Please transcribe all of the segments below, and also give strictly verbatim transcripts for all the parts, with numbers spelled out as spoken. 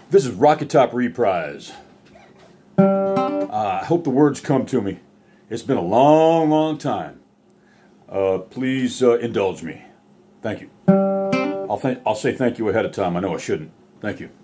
This is Rockytop Reprise. Uh, I hope the words come to me. It's been a long, long time. Uh, please uh, indulge me. Thank you. I'll, th I'll say thank you ahead of time. I know I shouldn't. Thank you.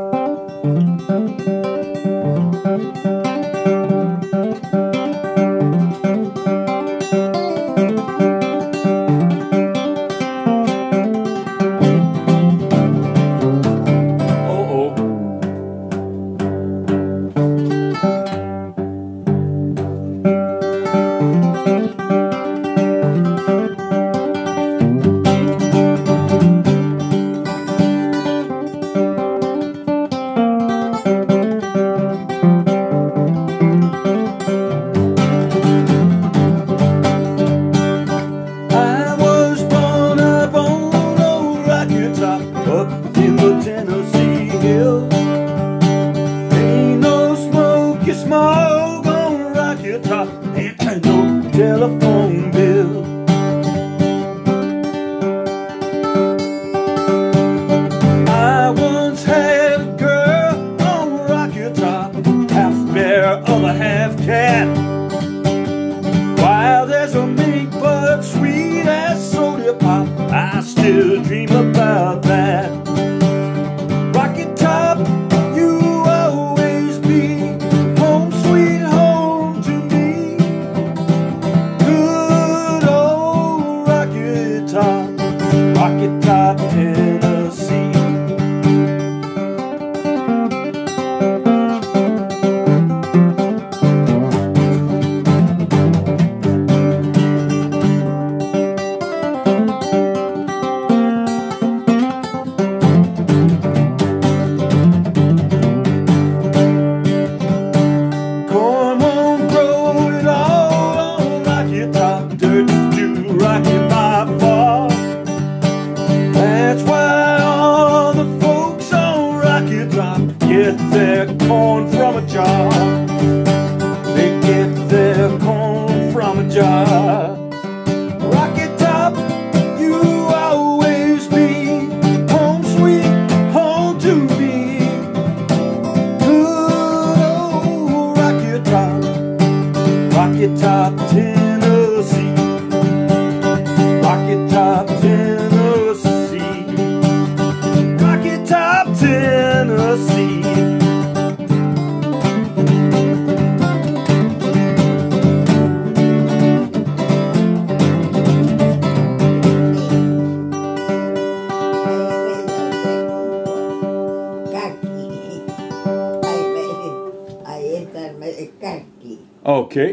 Up in the Tennessee hills, ain't no smoky smog on Rockytop, ain't no telephone bill. I once had a girl on Rockytop, half bear, other half cat. Wild as a mink, but sweet as soda pop, I still dream about that. Rockytop, you always be home sweet home to me. Good old Rockytop, Rockytop, Tennessee. That's why all the folks on Rockytop get their corn from a jar. They get their corn from a jar. Rockytop, you always be home sweet home to me. Good old Rockytop, Rockytop, Tennessee. Rockytop, Tennessee. Rockytop, Tennessee. I ate that kaki. Okay.